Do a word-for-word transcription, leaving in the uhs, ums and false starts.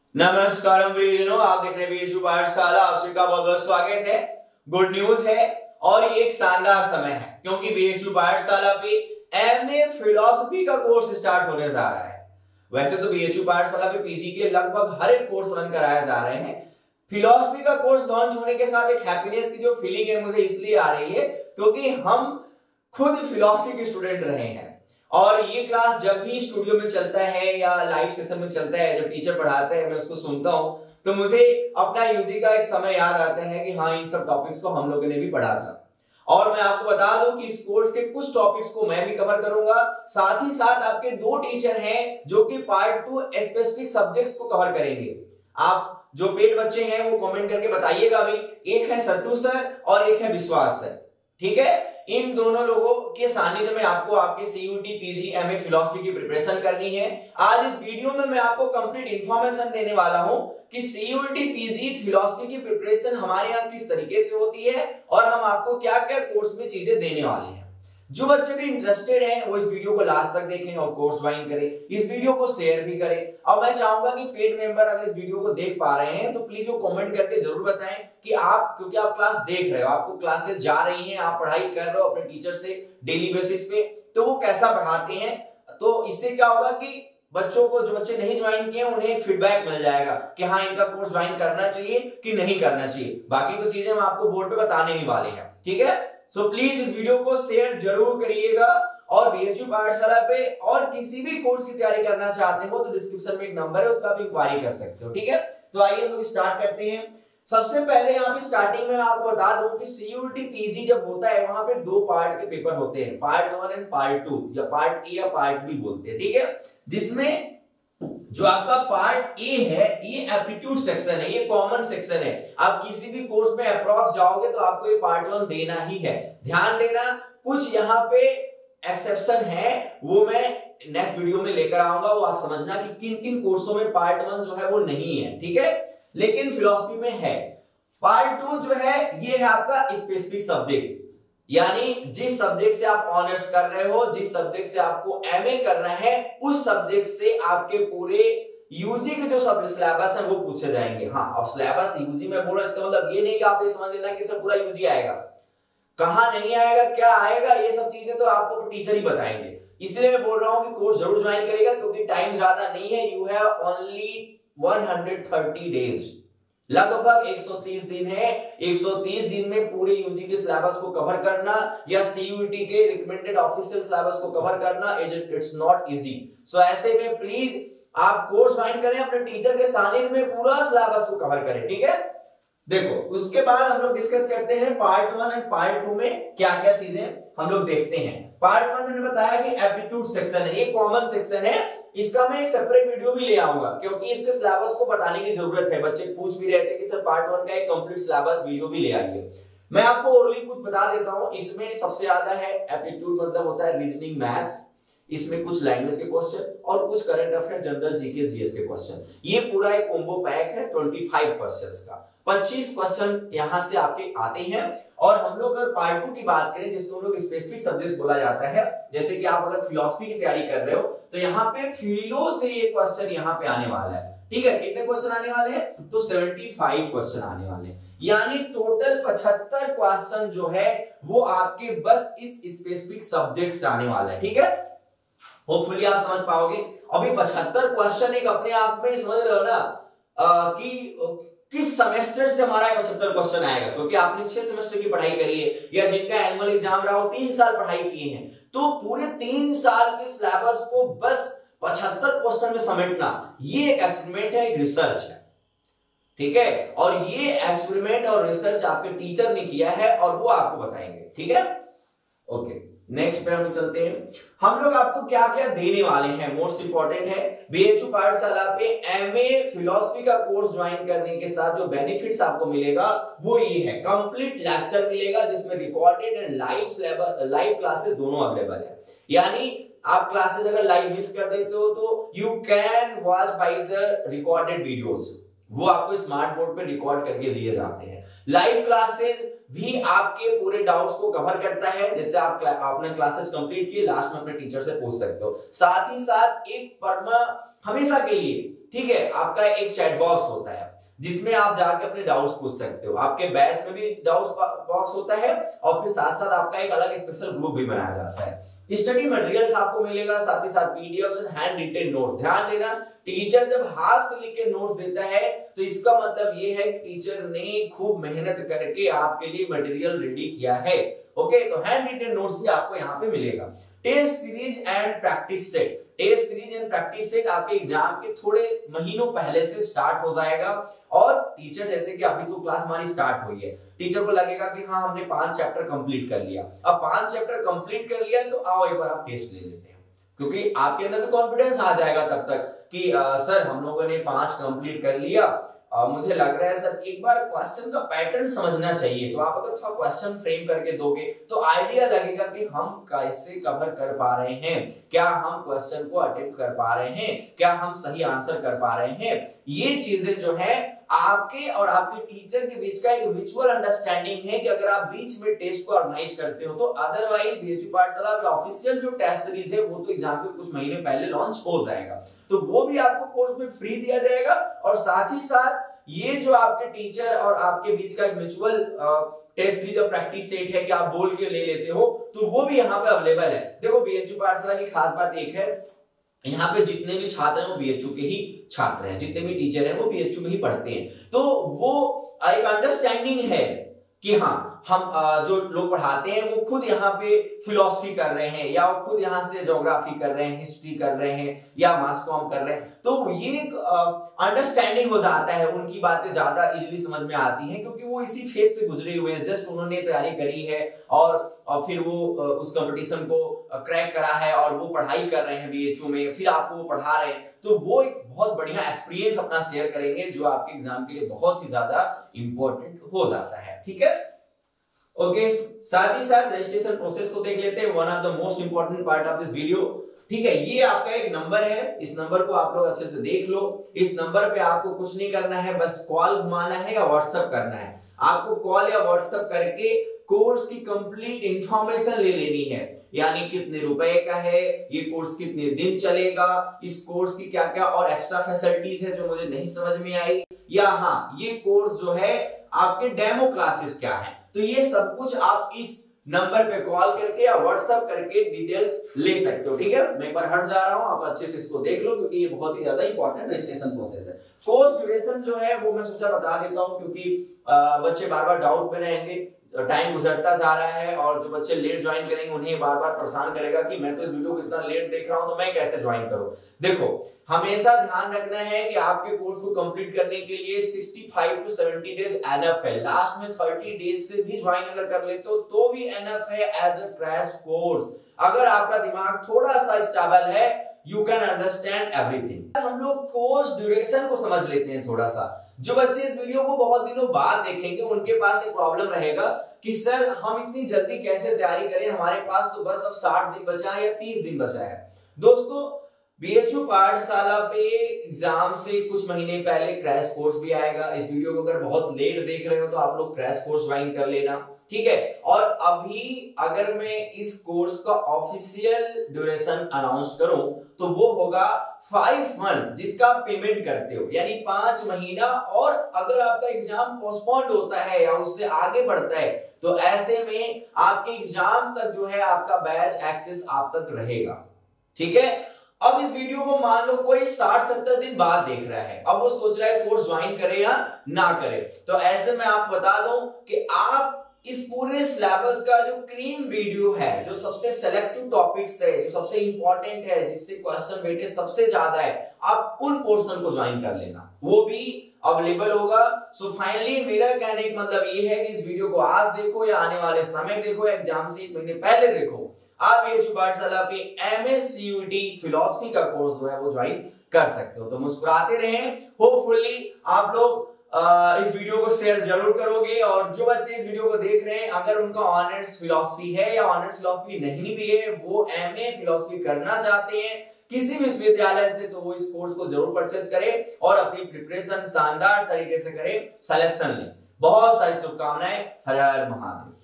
नमस्कार प्रियजनों, आप देख रहे हैं बीएचयू पाठशाला। आप सभी का बहुत बहुत स्वागत है। गुड न्यूज है और ये एक शानदार समय है क्योंकि बीएचयू पाठशाला पे एमए फिलॉसफी का कोर्स स्टार्ट होने जा रहा है। वैसे तो बीएचयू पाठशाला पे पीजी के लगभग हर एक कोर्स रन कराए जा रहे हैं। फिलॉसफी का कोर्स लॉन्च होने के साथ एक हैप्पीनेस की जो फीलिंग है मुझे इसलिए आ रही है क्योंकि हम खुद फिलॉसफी के स्टूडेंट रहे हैं और ये क्लास जब भी स्टूडियो में चलता है या लाइव सेशन में चलता है, जब टीचर पढ़ाते हैं मैं उसको सुनता हूं तो मुझे अपना यूजी का एक समय याद आता है कि हाँ, इन सब टॉपिक्स को हम लोगों ने भी पढ़ा था। और मैं आपको बता दूं कि इस कोर्स के कुछ टॉपिक्स को मैं भी कवर करूंगा, साथ ही साथ आपके दो टीचर हैं जो कि पार्ट टू स्पेसिफिक सब्जेक्ट्स को कवर करेंगे। आप जो पेड बच्चे हैं वो कमेंट करके बताइएगा भी। एक है सत्तू सर और एक है विश्वास सर, ठीक है। इन दोनों लोगों के सानिध्य में आपको आपके सीयूटी, पीजी, एमए फिलॉसफी की प्रिपरेशन करनी है। आज इस वीडियो में मैं आपको कंप्लीट इंफॉर्मेशन देने वाला हूं कि सीयूटी, पीजी, फिलॉसफी की प्रिपरेशन हमारे यहाँ किस तरीके से होती है और हम आपको क्या क्या कोर्स में चीजें देने वाले हैं। जो बच्चे भी इंटरेस्टेड हैं वो इस वीडियो को लास्ट तक देखें और कोर्स ज्वाइन करें। इस वीडियो को शेयर भी करें और मैं चाहूंगा कि पेड मेंबर अगर इस वीडियो को देख पा रहे हैं तो प्लीज वो कमेंट करके जरूर बताएं कि आप, क्योंकि आप क्लास देख रहे हो, आपको क्लासेस जा रही हैं, आप पढ़ाई कर रहे हो अपने टीचर से डेली बेसिस पे, तो वो कैसा पढ़ाते हैं। तो इससे क्या होगा कि बच्चों को, जो बच्चे नहीं ज्वाइन किए उन्हें एक फीडबैक मिल जाएगा कि हाँ, इनका कोर्स ज्वाइन करना चाहिए कि नहीं करना चाहिए। बाकी तो चीजें हम आपको बोर्ड पे बताने ही वाले हैं, ठीक है। सो so, प्लीज इस वीडियो को शेयर जरूर करिएगा और बीएचयू पाठशाला पे और किसी भी कोर्स की तैयारी करना चाहते हो तो डिस्क्रिप्शन में एक नंबर है, उस पर आप इंक्वायरी कर सकते हो, ठीक है। तो आइए हम लोग स्टार्ट करते हैं। सबसे पहले यहाँ पे स्टार्टिंग में मैं आपको बता दूं कि सीयूटी पीजी जब होता है वहां पे दो पार्ट के पेपर होते हैं, part one and part two, या पार्ट ए या पार्ट बी बोलते हैं, ठीक है। जिसमें जो आपका पार्ट ए है ये एप्टीट्यूड सेक्शन है, ये कॉमन सेक्शन है। आप किसी भी कोर्स में अप्रॉक्स जाओगे तो आपको ये पार्ट वन देना ही है। ध्यान देना, कुछ यहाँ पे एक्सेप्शन है, वो मैं नेक्स्ट वीडियो में लेकर आऊंगा, वो आप समझना कि किन किन कोर्सों में पार्ट वन जो है वो नहीं है, ठीक है। लेकिन फिलॉसफी में है। पार्ट टू जो है ये है आपका स्पेसिफिक सब्जेक्ट्स, यानी जिस सब्जेक्ट से आप ऑनर्स कर रहे हो, जिस सब्जेक्ट से आपको एमए करना है, उस सब्जेक्ट से आपके पूरे यूजी के जो सब सिलेबस है वो पूछे जाएंगे। हाँ, अब सिलेबस यूजी में बोल रहा है, इसका मतलब ये नहीं कि आप ये समझ लेना कि सब पूरा यूजी आएगा। कहां नहीं आएगा, क्या आएगा, ये सब चीजें तो आपको टीचर ही बताएंगे। इसलिए मैं बोल रहा हूं कि कोर्स जरूर ज्वाइन करेगा क्योंकि टाइम ज्यादा नहीं है। You have only one hundred thirty days, लगभग एक सौ तीस दिन है। एक सौ तीस दिन में पूरे यूजी के सिलेबस को कवर करना या सीयूटी के रिकमेंडेड ऑफिशियल सिलेबस को कवर करना, इट्स नॉट इजी। सो ऐसे में प्लीज आप कोर्स ज्वाइन करें, अपने टीचर के सानिध्य में पूरा सिलेबस को कवर करें, ठीक है। देखो, उसके बाद हम लोग डिस्कस करते हैं part one and part two में क्या क्या चीजें हम लोग देखते हैं। पार्ट वन मैंने बताया कि एप्टीट्यूड सेक्शन है, ये कॉमन सेक्शन है। इसका मैं एक सेपरेट वीडियो भी ले आऊंगा क्योंकि इसके सिलेबस को बताने की जरूरत है। बच्चे पूछ भी रहे थे कि सर पार्ट वन का एक कंप्लीट सिलेबस वीडियो भी ले आइए। मैं आपको ओरली कुछ बता देता हूं। इसमें सबसे ज्यादा है एप्टीट्यूड, मतलब होता है रीजनिंग, मैथ्स, इसमें कुछ लैंग्वेज के क्वेश्चन और कुछ current affair, general GK, GS के क्वेश्चन। ये पूरा एक कॉम्बो पैक है पच्चीस क्वेश्चंस का। पच्चीस क्वेश्चन यहां से आपके आते हैं। और हम लोग अगर पार्ट टू की बात करें जिसको हम लोग स्पेसिफिक सब्जेक्ट्स बोला जाता है, जैसे कि आप अगर फिलॉसफी की तैयारी कर रहे हो तो यहाँ पे फिलो से ये क्वेश्चन यहाँ पे आने वाला है, ठीक है। कितने क्वेश्चन आने वाले हैं? तो पचहत्तर क्वेश्चन आने वाले हैं, यानी टोटल पचहत्तर क्वेश्चन जो है वो आपके बस इस स्पेसिफिक सब्जेक्ट से आने वाला है, ठीक है। होपफुली आप समझ पाओगे। अभी पचहत्तर क्वेश्चन एक अपने आप में समझ रहे हो ना आ, कि किस सेमेस्टर से हमारा पचहत्तर क्वेश्चन आएगा, क्योंकि आपने छह सेमेस्टर की पढ़ाई करी है या जिनका एनुअल एग्जाम रहा हो तीन साल पढ़ाई किए हैं, तो पूरे तीन साल के सिलेबस को बस पचहत्तर क्वेश्चन में समेटना, ये एक एक्सपेरिमेंट है, एक रिसर्च है, ठीक है। और ये एक्सपेरिमेंट और रिसर्च आपके टीचर ने किया है और वो आपको बताएंगे, ठीक है। ओके, नेक्स्ट पे हम चलते हैं। हम लोग आपको क्या क्या देने वाले हैं, मोस्ट इंपॉर्टेंट है। बीएचयू पाठशाला पे एमए फिलॉसफी का कोर्स ज्वाइन करने के साथ जो बेनिफिट्स आपको मिलेगा वो ये है, कंप्लीट लेक्चर मिलेगा जिसमें recorded and live syllabus, live classes दोनों अवेलेबल है। यानी आप क्लासेस अगर लाइव मिस कर देते हो तो you can watch by the recorded videos, वो आपको स्मार्ट बोर्ड पे रिकॉर्ड करके दिए जाते हैं। लाइव क्लासेस भी आपके पूरे डाउट्स को कवर करता है, जिससे आप आपने क्लासेस कंप्लीट किए, लास्ट में अपने टीचर से पूछ सकते हो। साथ ही साथ एक परमा हमेशा के लिए ठीक है, आपका एक चैट बॉक्स होता है जिसमें आप जाके अपने डाउट्स पूछ सकते हो। आपके बैच में भी डाउट्स बॉक्स होता है और फिर साथ साथ आपका एक अलग स्पेशल ग्रुप भी बनाया जाता है। स्टडी मटेरियल्स आपको मिलेगा, साथ ही साथ PDFs and hand written notes. ध्यान देना, टीचर जब हाथ से लिख के नोट्स देता है तो इसका मतलब ये है कि टीचर ने खूब मेहनत करके आपके लिए मटेरियल रेडी किया है। ओके, तो हैंड रिटन नोट्स भी आपको यहाँ पे मिलेगा। Test series and practice set, test series and practice set आपके एग्जाम के थोड़े महीनों पहले से स्टार्ट हो जाएगा। और टीचर जैसे कि अभी तो क्लास हमारी स्टार्ट हुई है, टीचर को लगेगा कि हाँ हमने पांच चैप्टर कंप्लीट कर लिया। अब पांच चैप्टर कंप्लीट कर लिया तो आओ एक बार आप टेस्ट ले लेते हैं, क्योंकि आपके अंदर भी कॉन्फिडेंस आ जाएगा तब तक कि आ, सर हम लोगों ने पांच कंप्लीट कर लिया, आ, मुझे लग रहा है सर एक बार क्वेश्चन का पैटर्न समझना चाहिए। तो आप अगर थोड़ा क्वेश्चन फ्रेम करके दोगे तो आइडिया लगेगा कि हम कैसे कवर कर पा रहे हैं, क्या हम क्वेश्चन को अटेम्प्ट कर पा रहे हैं, क्या हम सही आंसर कर पा रहे हैं। ये चीजें जो है आपके और आपके टीचर के बीच का एक म्यूचुअल अंडरस्टैंडिंग है कि अगर आप बीच में टेस्ट को ऑर्गेनाइज करते हो तो अदरवाइज बीएचयू पाठशाला का ऑफिशियल जो टेस्ट सीरीज है वो तो एग्जाम के कुछ महीने पहले लॉन्च हो जाएगा, तो वो भी आपको कोर्स में फ्री दिया जाएगा। और साथ ही साथ ये जो आपके टीचर और आपके बीच का एक म्यूचुअल टेस्ट सीरीज और प्रैक्टिस सेट है कि आप बोल के ले लेते हो, तो वो भी यहाँ पे अवेलेबल है। देखो बीएचयू पाठशाला की खास बात एक है, यहाँ पे जितने भी छात्र हैं वो बीएचयू के ही छात्र हैं, जितने भी टीचर हैं वो बीएचयू में ही पढ़ते हैं। तो वो एक अंडरस्टैंडिंग है कि हाँ हम जो लोग पढ़ाते हैं वो खुद यहाँ पे फिलॉसफी कर रहे हैं, या वो खुद यहाँ से ज्योग्राफी कर रहे हैं, हिस्ट्री कर रहे हैं, या मास कॉम कर रहे हैं। तो ये एक अंडरस्टैंडिंग हो जाता है, उनकी बातें ज्यादा इजीली समझ में आती हैं क्योंकि वो इसी फेज से गुजरे हुए हैं, जस्ट उन्होंने तैयारी करी है और, और फिर वो उस कंपटीशन को क्रैक करा है और वो पढ़ाई कर रहे हैं बीएचयू में, फिर आपको वो पढ़ा रहे हैं। तो वो एक बहुत बढ़िया एक्सपीरियंस अपना शेयर करेंगे जो आपके एग्जाम के लिए बहुत ही ज्यादा इंपॉर्टेंट हो जाता है। ठीक है, ओके okay. साथ ही साथ रजिस्ट्रेशन प्रोसेस को देख लेते हैं, one of the most important part of this video. ठीक है, ये आपका एक नंबर है, इस नंबर को आप लोग अच्छे से देख लो। इस नंबर पे आपको कुछ नहीं करना है, बस कॉल घुमाना है या व्हाट्सएप करना है। आपको कॉल या व्हाट्सएप करके कोर्स की कंप्लीट इंफॉर्मेशन ले लेनी है, यानी कितने रुपए का है, ये कोर्स कितने दिन चलेगा, इस कोर्स की क्या क्या और एक्स्ट्रा फैसिलिटीज है जो मुझे नहीं समझ में आई, या हाँ ये कोर्स जो है आपके डेमो क्लासेस क्या है। तो ये सब कुछ आप इस नंबर पे कॉल करके या व्हाट्सएप करके डिटेल्स ले सकते हो। ठीक है, मैं एक बार हट जा रहा हूं, आप अच्छे से इसको देख लो क्योंकि ये बहुत ही ज्यादा इंपॉर्टेंट रजिस्ट्रेशन प्रोसेस है। कोर्स ड्यूरेशन जो है वो मैं सोचा बता देता हूं क्योंकि बच्चे बार बार डाउट में रहेंगे, टाइम गुजरता जा रहा है और जो बच्चे लेट ज्वाइन करेंगे उन्हें बार बार परेशान करेगा कि मैं तो इस वीडियो को इतना लेट देख रहा हूं तो मैं कैसे ज्वाइन करूं। देखो, हमेशा ध्यान रखना है कि आपके कोर्स को कंप्लीट करने के लिए पैंसठ टू सत्तर डेज एनफ है, लास्ट में तीस डेज से भी ज्वाइन अगर कर लेते हो तो भी एनफ है एज अ क्रैश कोर्स। अगर आपका दिमाग थोड़ा सा स्टेबल है, यू कैन अंडरस्टैंड एवरीथिंग। हम लोग कोर्स ड्यूरेशन को समझ लेते हैं थोड़ा सा। जो बच्चे इस वीडियो को बहुत दिनों बाद देखेंगे उनके पास एक प्रॉब्लम रहेगा कि सर हम इतनी जल्दी कैसे तैयारी करें, हमारे पास तो बस अब साठ दिन बचा है या तीस दिन बचा है। दोस्तों, बीएचयू पाठशाला पे एग्जाम से कुछ महीने पहले क्रैश कोर्स भी आएगा। इस वीडियो को अगर बहुत लेट देख रहे हो तो आप लोग क्रैश कोर्स ज्वाइन कर लेना, ठीक है। और अभी अगर मैं इस कोर्स का ऑफिशियल ड्यूरेशन अनाउंस करूं तो वो होगा फाइव मंथ जिसका पेमेंट करते हो, यानी पांच महीना। और अगर आपका एग्जाम पोस्टपोन्ड होता है या उससे आगे बढ़ता है तो ऐसे में आपके एग्जाम तक जो है आपका बैच एक्सेस आप तक रहेगा, ठीक है। अब इस वीडियो को मान लो कोई साठ सत्तर दिन बाद देख रहा है, अब वो सोच रहा है कोर्स ज्वाइन करे या ना करे, तो ऐसे में आप बता दूं कि आप इस पूरे सिलेबस का जो क्रीम वीडियो है, जो सबसे सेलेक्टिव टॉपिक्स है, जो सबसे इंपॉर्टेंट है, जिससे क्वेश्चन वेटेज सबसे ज्यादा है, आप उन पोर्शन को ज्वाइन कर लेना, वो भी अवेलेबल होगा। सो फाइनली मेरा कहने का मतलब ये है कि इस वीडियो को आज देखो या आने वाले समय देखो, एग्जाम से एक महीने पहले देखो, आप बीएचयू पाठशाला पे एमएससीयूटी फिलॉसफी का कोर्स जो है वो ज्वाइन कर सकते हो। तो मुस्कुराते रहें, होपफुली आप लोग आ, इस वीडियो को शेयर जरूर करोगे। और जो बच्चे इस वीडियो को देख रहे हैं, अगर उनका ऑनर्स फिलॉसफी है या ऑनर्स फिलॉसफी नहीं भी है, वो एमए फिलॉसफी करना चाहते हैं किसी भी विश्वविद्यालय से, तो वो इस कोर्स को जरूर परचेस करें और अपनी प्रिपरेशन शानदार तरीके से करें, सिलेक्शन लें। बहुत सारी शुभकामनाएं। हर हर महादेव।